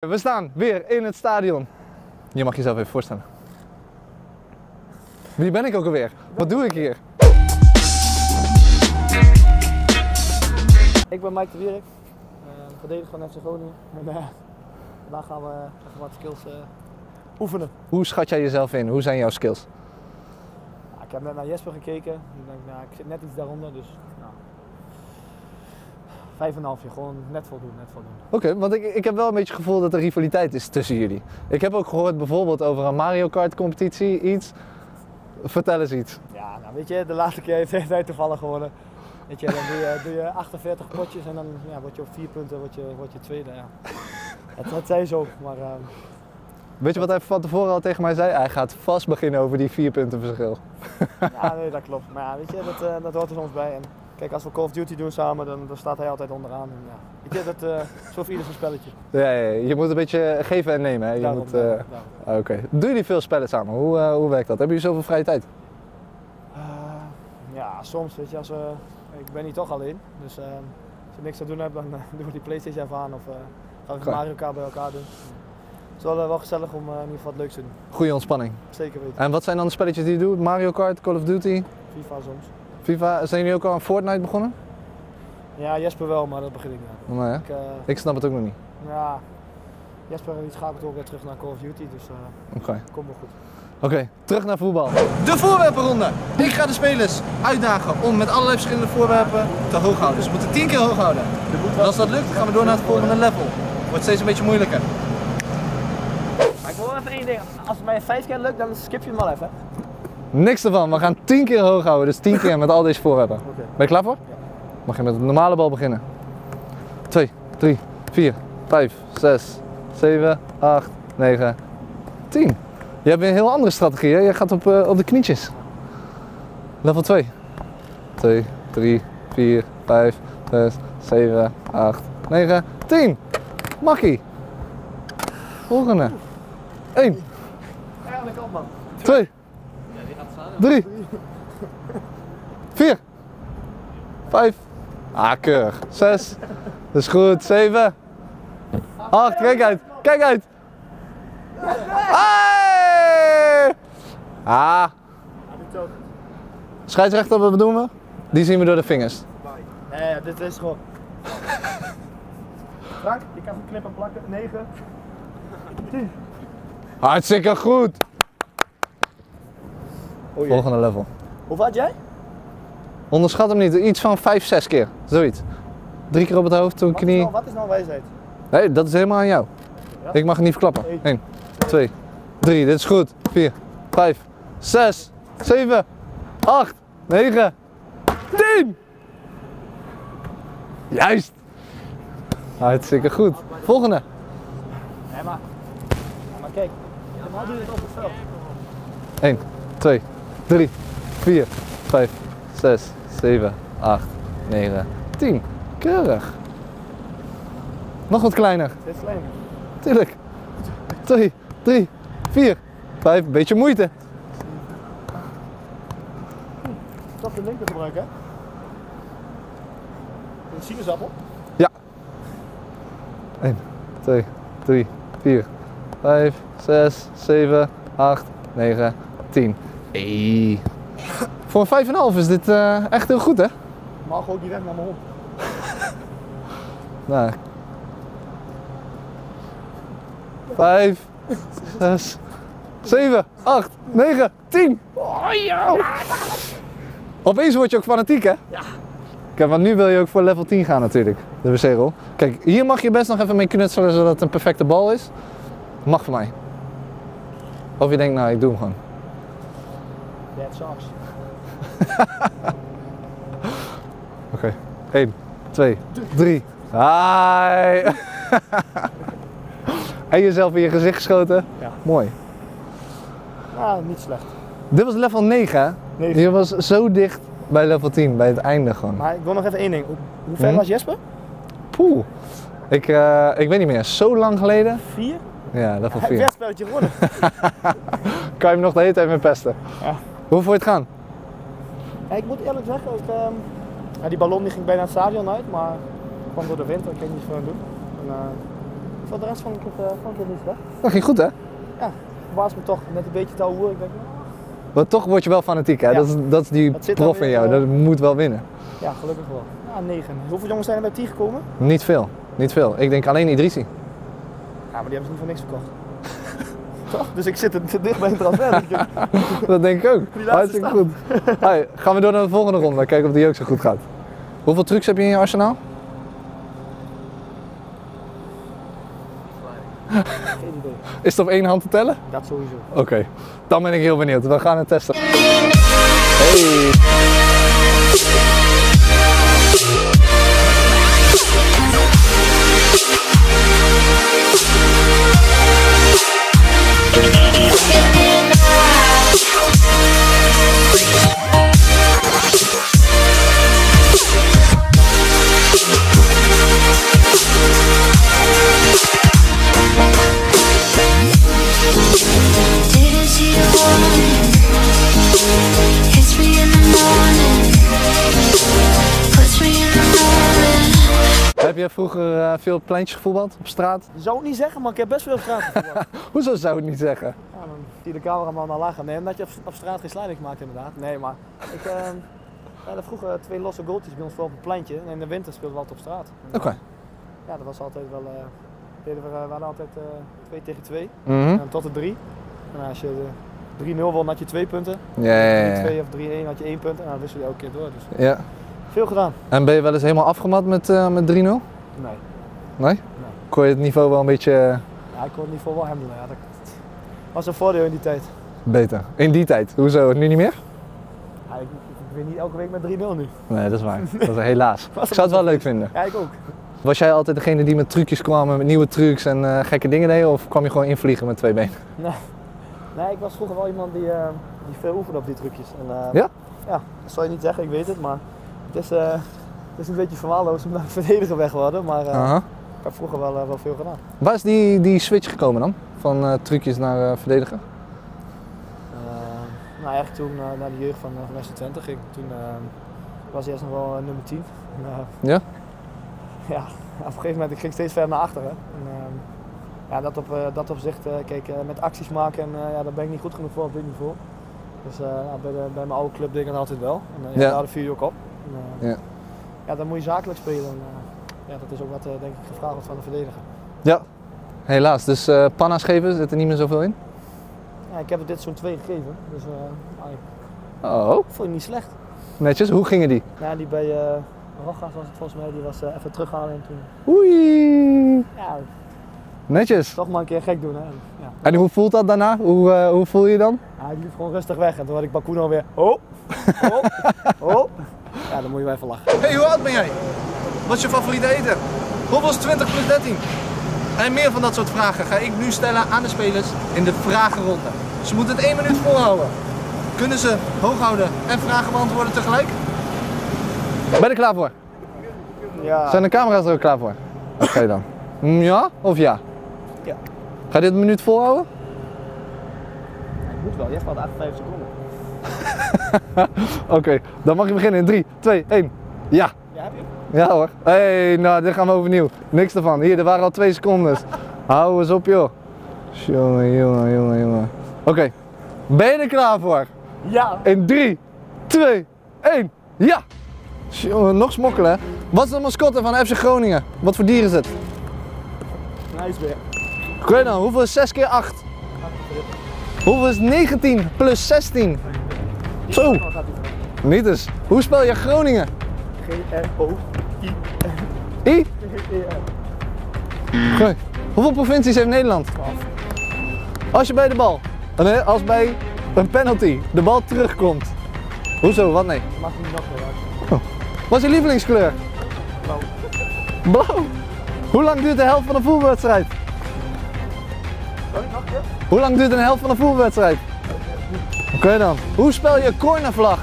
We staan weer in het stadion. Je mag jezelf even voorstellen. Wie ben ik ook alweer? Wat doe ik hier? Ik ben Mike de Wierik, verdediger van FC Groningen. En vandaag gaan we even wat skills oefenen. Hoe schat jij jezelf in? Hoe zijn jouw skills? Ja, ik heb net naar Jesper gekeken. Ik denk, nou, ik zit net iets daaronder, dus nou, 5,5. Gewoon net voldoen. Oké, want ik heb wel een beetje het gevoel dat er rivaliteit is tussen jullie. Ik heb ook gehoord bijvoorbeeld over een Mario Kart competitie, iets. Vertel eens iets. Ja, nou weet je, de laatste keer heeft hij toevallig gewonnen. Weet je, dan doe je 48 potjes en dan ja, word je op 4 punten word je tweede. Ja. Het zei zo, maar... Weet je wat hij van tevoren al tegen mij zei? Hij gaat vast beginnen over die 4 punten verschil. Ja, nee, dat klopt. Maar ja, weet je, dat hoort er soms bij. En kijk, als we Call of Duty doen samen, dan staat hij altijd onderaan. En, ja, weet je, dat is zo voor ieder zo'n spelletje. Ja, je moet een beetje geven en nemen. Hè? Oké. Doen jullie veel spellen samen? Hoe werkt dat? Hebben jullie zoveel vrije tijd? Ja, soms. Weet je, ik ben hier toch alleen. Dus als je niks te doen hebt, dan doen we die PlayStation even aan of gaan we Mario Kart bij elkaar doen. Het is wel gezellig om in ieder geval wat leuks te doen. Goeie ontspanning. Zeker weten. En wat zijn dan de spelletjes die je doet? Mario Kart, Call of Duty? FIFA soms. FIFA, zijn jullie ook al aan Fortnite begonnen? Ja, Jesper wel, maar dat begin ik niet. Nee, ik snap het ook nog niet. Ja, Jesper schakelt ook weer terug naar Call of Duty, dus komt wel goed. Oké, terug naar voetbal. De voorwerpenronde. Ik ga de spelers uitdagen om met allerlei verschillende voorwerpen te hoog houden. Ze moeten 10 keer hoog houden. En als dat lukt, gaan we door naar het volgende level. Wordt steeds een beetje moeilijker. Maar ik wil wel even één ding. Als het mij 5 keer lukt, dan skip je hem wel even. Niks ervan. We gaan 10 keer hoog houden. Dus 10 keer met al deze voorwerpen. Okay. Ben je klaar voor? Ja. Mag je met een normale bal beginnen. 2, 3, 4, 5, 6, 7, 8, 9, 10. Je hebt weer een heel andere strategie, hè? Je gaat op de knietjes. Level 2. 2, 3, 4, 5, 6, 7, 8, 9, 10. Makkie. Volgende. 1. Ja, dat kan man. 2. 3. 4. 5. Ah, keurig. 6. Dat is goed. 7. 8. Kijk uit. Kijk uit. Hey! Ah. Scheidsrechter, wat doen we? Die zien we door de vingers. Nee, dit is gewoon. Frank, je kan hem knippen en plakken. 9. 10. Hartstikke goed. Oh, volgende level. Hoeveel had jij? Onderschat hem niet. Iets van 5, 6 keer. Zoiets. 3 keer op het hoofd, toen knie. Wat is nou wijsheid? Nee, dat is helemaal aan jou. Ja? Ik mag het niet verklappen. 1, 2, 3. Dit is goed. 4, 5, 6, 7, 8, 9, 10. Juist. Hartstikke goed. Volgende. Nee, maar kijk. Normaal doe je het op het veld. 1, 2, 3, 4, 5, 6, 7, 8, 9, 10. Keurig. Nog wat kleiner. Dit is kleiner. Tuurlijk. 2, 3, 4, 5. Een beetje moeite. Toch de linker gebruiken, hè? Een sinaasappel? Ja. 1, 2, 3, 4, 5, 6, 7, 8, 9, 10. Hey. Voor een 5,5 is dit echt heel goed, hè? Mag ook niet weg naar mijn hond. Nou. 5, 6, 7, 8, 9, 10. Oh, ja. Opeens word je ook fanatiek, hè? Ja. Kijk, want nu wil je ook voor level 10 gaan natuurlijk, de wc-rol. Kijk, hier mag je best nog even mee knutselen zodat het een perfecte bal is. Mag voor mij. Of je denkt, nou, ik doe hem gewoon. That sucks. Oké. 1, 2, 3. Hi! En jezelf in je gezicht geschoten? Ja. Mooi. Nou, niet slecht. Dit was level 9, hè? 9. Je was zo dicht bij level 10, bij het einde gewoon. Maar ik wil nog even één ding. Hoe ver was Jesper? Poeh. Ik weet niet meer, zo lang geleden. 4? Ja, level 4. Hij heeft een spelletje gewonnen. Kan je hem nog de hele tijd mee pesten? Ja. Hoe vond je het gaan? Ja, ik moet eerlijk zeggen, die ballon die ging bijna het stadion uit, maar ik kwam door de wind en ik kon niet veel aan doen. En, voor de rest vond ik het niet slecht. Dat ging goed, hè? Ja, verbaast me toch. Net een beetje te ouwe. Ik denk, Maar toch word je wel fanatiek, hè? Ja. Dat is die Dat zit prof dan in weer, jou, dat moet wel winnen. ja, gelukkig wel. Ja, 9. Hoeveel jongens zijn er bij 10 gekomen? Niet veel, niet veel. Ik denk alleen Idrissi. Ja, maar die hebben ze niet voor niks verkocht. Toch? Dus ik zit er te dicht bij een transfer. Dat denk ik ook. Die laatste Hartstikke goed. Hey, gaan we door naar de volgende ronde, kijken of die ook zo goed gaat. Hoeveel trucs heb je in je arsenaal? Geen idee. Is het op één hand te tellen? Dat sowieso. Oké, dan ben ik heel benieuwd. We gaan het testen. Hey. Heb je vroeger veel pleintjes gevoetbald op straat? Je zou het niet zeggen, maar ik heb best veel op straat gevoetbald. Hoezo zou ik het niet zeggen? Ja, dan zie je de cameraman al lachen. Nee, omdat je op straat geen sliding maakt inderdaad. Nee, maar ik had vroeger 2 losse goaltjes bij ons voor op het pleintje. En in de winter speelden we altijd op straat. Oké. Ja, dat was altijd wel... we hadden altijd 2 tegen 2. Mhm. En tot de 3. En als je 3-0 won, had je 2 punten. Ja. 3-2 of 3-1 had je 1 punt. En dan wissel je elke keer door. Dus Ja. veel gedaan. En ben je wel eens helemaal afgemat met 3-0? Nee. Nee? Kon je het niveau wel een beetje Ja, ik kon het niet voor wel handelen. Ja, dat was een voordeel in die tijd. beter? In die tijd? Hoezo? Nu niet meer? Ja, ik win niet elke week met 3-0 nu. Nee, dat is waar. Dat is helaas. Ik zou het wel leuk vinden. Ja, ik ook. Was jij altijd degene die met trucjes kwam, met nieuwe trucs en gekke dingen deed? Of kwam je gewoon invliegen met 2 benen? Nee, ik was vroeger wel iemand die veel oefende op die trucjes. En, Ja? Ja, dat zal je niet zeggen, ik weet het, maar het is een beetje verwaarloosd omdat ik verdediger weg worden, maar Aha. ik heb vroeger wel veel gedaan. Waar is die switch gekomen dan? Van trucjes naar verdedigen? Nou, eigenlijk toen naar de jeugd van FC Twente ging. Toen was hij eerst nog wel nummer 10. En, Ja? ja, op een gegeven moment ik ging steeds verder naar achteren. En, ja, dat opzicht, kijk, met acties maken, en, ja, daar ben ik niet goed genoeg voor op dit niveau. Dus bij mijn oude club deed ik dat altijd wel. En Ja. daar viel je ook op. En, Ja. Ja, dan moet je zakelijk spelen. En, ja, dat is ook wat denk ik gevraagd wordt van de verdediger. Ja. Helaas. Dus panna's geven, zit er niet meer zoveel in? Ja, ik heb er dit zo'n 2 gegeven, dus Oh. ik vond je niet slecht. Netjes. Hoe gingen die? Ja, die bij Rogas was het volgens mij, die was even terughalen en toen. Oei. Ja, Netjes. toch maar een keer gek doen. Hè. Ja. En hoe voelt dat daarna? Hoe voel je je dan? Ja, ik liep gewoon rustig weg en toen had ik Bakuno weer. Oh, oh, oh. Ja, dan moet je wel even lachen. Hey, hoe oud ben jij? Wat is je favoriete eten? Hoeveel is 20 plus 13? En meer van dat soort vragen ga ik nu stellen aan de spelers in de vragenronde. Ze moeten het 1 minuut volhouden. Kunnen ze hoog houden en vragen beantwoorden tegelijk? Ben je er klaar voor? Ja. Zijn de camera's er ook klaar voor? Oké dan. Ja of ja? Ja. Ga je dit een minuut volhouden? Ik moet wel, je hebt wel 58 seconden. Oké, dan mag je beginnen in 3, 2, 1. Ja. Ja, heb je? Ja hoor. Hey, nou dit gaan we overnieuw. Niks ervan. Hier, er waren al 2 seconden. Hou eens op joh. Jongen. Oké, ben je er klaar voor? Ja. In 3, 2, 1. Ja! Jongen, nog smokkelen hè. Wat is de mascotte van FC Groningen? Wat voor dier is het? Een ijsbeer. Oké dan, hoeveel is 6 keer 8? Hoeveel is 19 plus 16? Zo, niet eens. Hoe spel je Groningen? G-R-O-I. I? Oké. Hoeveel provincies heeft Nederland? 12. Als je bij de bal, nee, als bij een penalty de bal terugkomt. Hoezo, wat nee? Mag niet nog meer uit. Wat is je lievelingskleur? Blauw. Blauw. Hoe lang duurt de helft van een voetbalwedstrijd? Sorry, nog een keer? Hoe lang duurt een helft van een voetbalwedstrijd? Oké dan. Hoe spel je cornervlag?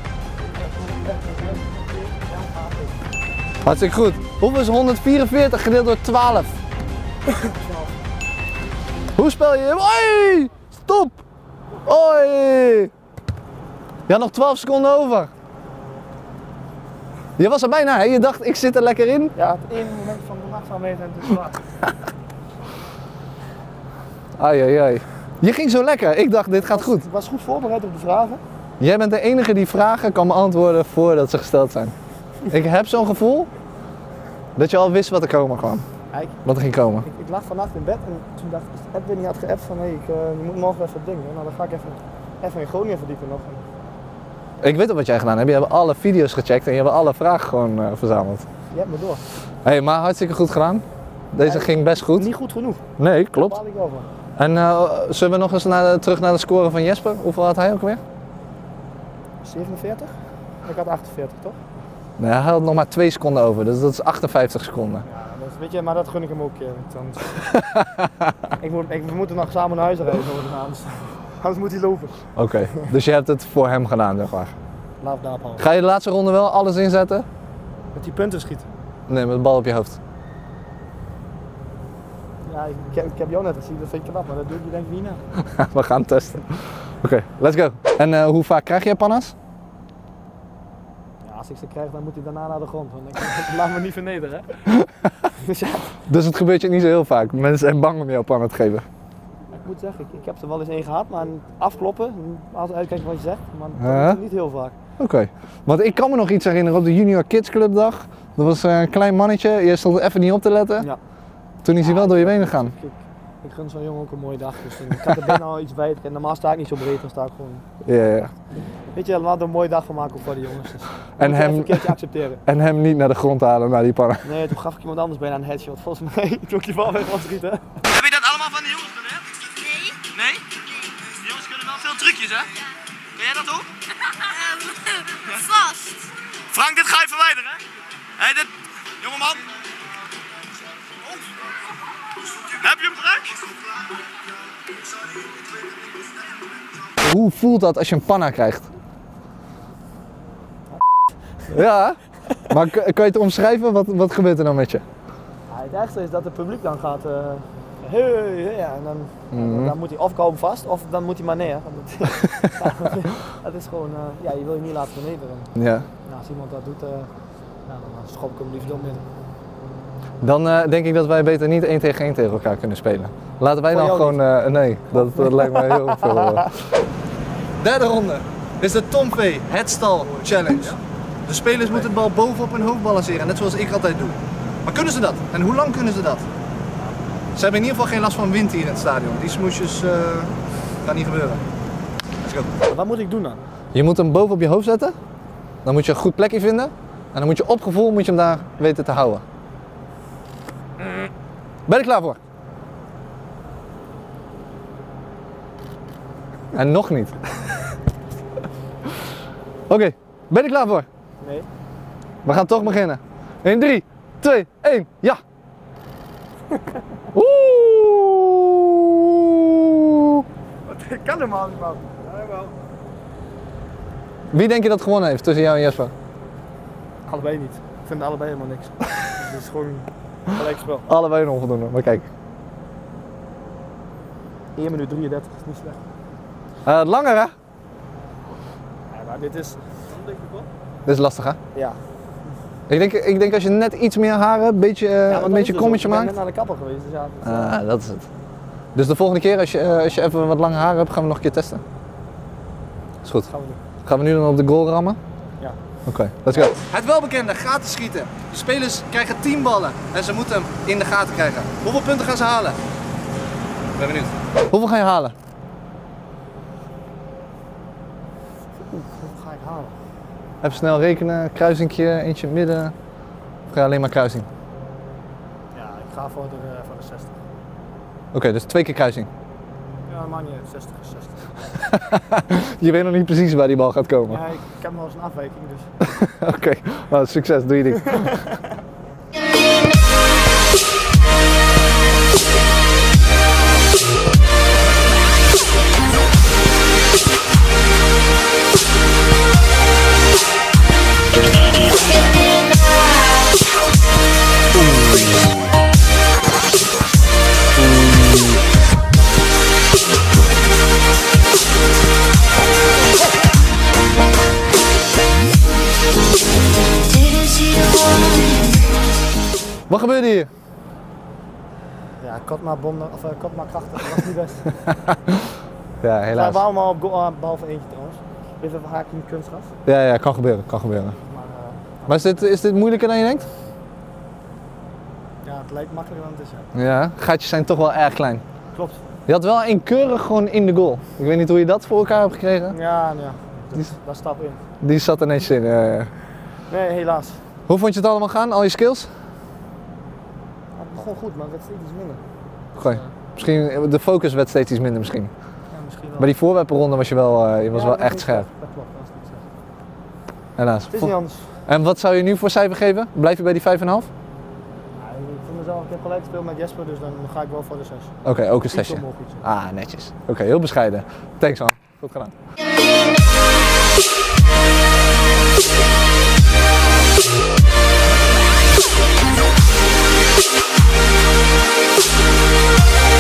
Hartstikke goed. Hoeveel is 144 gedeeld door 12? Hoe spel je? Oi! Stop! Oi! Je had nog 12 seconden over. Je was er bijna, hè? Je dacht ik zit er lekker in. Ja, het ene moment van de nachtzaamheid en het is klaar. Ai, ai, ai. Je ging zo lekker. Ik dacht, dit gaat goed. Ik was goed voorbereid op de vragen. Jij bent de enige die vragen kan beantwoorden voordat ze gesteld zijn. Ik heb zo'n gevoel dat je al wist wat er komen kwam. Kijk, Wat er ging komen. ik lag vannacht in bed en toen dacht ik, dat Edwin had geappt van, je moet morgen even dingen. Nou, dan ga ik even in Groningen verdiepen nog. Ik weet al wat jij gedaan hebt. Je hebt alle video's gecheckt en je hebt alle vragen gewoon verzameld. Je hebt me door. Hey, maar hartstikke goed gedaan. Deze ging best goed. Niet goed genoeg. Nee, Daar klopt. baal ik over. En zullen we nog eens terug naar de score van Jesper? Hoeveel had hij ook weer? 47? Ik had 48, toch? Nee, hij had nog maar 2 seconden over, dus dat is 58 seconden. Ja, weet je, maar dat gun ik hem ook een keer. We moeten nog samen naar huis rijden, anders moet hij lopen. Oké, dus je hebt het voor hem gedaan, zeg maar. Laat daarop houden. Ga je de laatste ronde wel alles inzetten? Met die punten schieten. Nee, met de bal op je hoofd. Ja, ik heb jou net gezien, dat vind ik knap, maar dat doe je denk ik niet na. We gaan testen. Oké, let's go. En hoe vaak krijg je panna's? Ja, als ik ze krijg, dan moet hij daarna naar de grond. Want ik laat me niet vernederen. Dus ja, Dus het gebeurt je niet zo heel vaak. Mensen zijn bang om jou pannen te geven. ik moet zeggen, ik heb er wel eens één gehad, maar afkloppen, altijd uitkijken wat je zegt, maar dat niet heel vaak. Oké, want ik kan me nog iets herinneren op de Junior Kids Club dag. Dat was een klein mannetje, je stond even niet op te letten. Ja. Toen is hij wel door je benen gegaan. Ik gun zo'n jongen ook een mooie dag, dus ik had er binnen al iets bij. En normaal sta ik niet zo breed, dan sta ik gewoon. Ja. Weet je, laten we er een mooie dag van maken ook voor de jongens. Dus En moet je hem- even een keertje accepteren. En hem niet naar de grond halen, naar die pannen. Nee, toen gaf ik iemand anders bijna een headshot. Volgens mij trok je bal weg van schieten. Heb je dat allemaal van de jongens geleerd? Nee. Nee? Die jongens kunnen wel veel trucjes, hè? Kun jij dat ook? Vast. Frank, dit ga je verwijderen, hè? Hé, dit... Jongeman. Heb je hem druk? Hoe voelt dat als je een panna krijgt? Ja, maar kan je het omschrijven? Wat gebeurt er dan met je? Ja, het ergste is dat het publiek dan gaat. Ja, en dan moet hij of komen vast of dan moet hij maar neer. Dat is gewoon, ja, je wil je niet laten vernederen. Ja. Nou, als iemand dat doet, dan schop ik hem liefst om midden. Dan denk ik dat wij beter niet 1 tegen 1 tegen elkaar kunnen spelen. Laten wij Voor dan jou gewoon, nee, dat lijkt me heel veel. Derde ronde is de Tom V Headstal Challenge. De spelers moeten de bal bovenop hun hoofd balanceren, net zoals ik altijd doe. Maar kunnen ze dat? En hoe lang kunnen ze dat? Ze hebben in ieder geval geen last van wind hier in het stadion. Die smoesjes gaan niet gebeuren. Let's go. Wat moet ik doen dan? Je moet hem boven op je hoofd zetten. Dan moet je een goed plekje vinden. En dan moet je op gevoel moet je hem daar weten te houden. Ben je er klaar voor? En nog niet. Oké, ben je er klaar voor? Nee. We gaan toch beginnen. In 3, 2, 1, ja! Oeh! Ik kan helemaal niet, man. Wie denk je dat gewonnen heeft tussen jou en Jesper? Allebei niet. Ik vind allebei helemaal niks. Het is gewoon gelijk spel. Allebei een onvoldoende, maar kijk. 1 minuut 33 is niet slecht. Langer hè? Ja, maar dit is... Dit is lastig hè? Ja. Ik denk als je net iets meer haren, een beetje kommetje Ik ben maakt. net naar de kapper geweest, dus ja. Dat is het. Dus de volgende keer als je even wat lange haren hebt, gaan we nog een keer testen. Is goed. Gaan we doen. Gaan we nu dan op de goal rammen? Ja. Oké, let's go. Het welbekende gaten schieten. De spelers krijgen 10 ballen en ze moeten hem in de gaten krijgen. Hoeveel punten gaan ze halen? Ik ben benieuwd. Hoeveel ga je halen? Wat ga ik halen? Even snel rekenen, kruisingje, eentje in het midden. Of ga je alleen maar kruising? Ja, ik ga voor de 60. Oké, dus 2 keer kruising. Ja, maakt niet uit. 60 is 60. Je weet nog niet precies waar die bal gaat komen. Ja, ik heb nog eens een afwijking, dus... Oké, nou, succes, doe je ding. Wat gebeurde hier? Ja, Kotma krachtig, dat was niet best. Ja, We helaas. hebben allemaal op goal, behalve eentje trouwens. Even een haakje in de kunstgras. Ja, kan gebeuren, kan gebeuren. Maar Maar is dit moeilijker dan je denkt? ja, het lijkt makkelijker dan het is. Ja. Ja, gaatjes zijn toch wel erg klein. Klopt. Je had wel één keurig gewoon in de goal. Ik weet niet hoe je dat voor elkaar hebt gekregen. Ja. Daar stap in. Die zat er netjes in. Nee, helaas. Hoe vond je het allemaal gaan, al je skills? Het begon goed, maar het werd steeds iets minder. Gooi. Misschien, de focus werd steeds iets minder misschien. Ja, misschien wel. Bij die voorwerpenronde was je wel, je was Ja, wel dat echt niet scherp. slecht. Dat klopt, dat is niet slecht. Helaas. Het is niet anders. En wat zou je nu voor cijfer geven? Blijf je bij die 5,5? Ja, ik vind mezelf, ik heb gelijk gespeeld met Jesper, dus dan ga ik wel voor de 6. Oké, ook een Iets zesje. omhoog, iets. Ah, netjes. Oké, heel bescheiden. Thanks man. Goed gedaan. Yeah.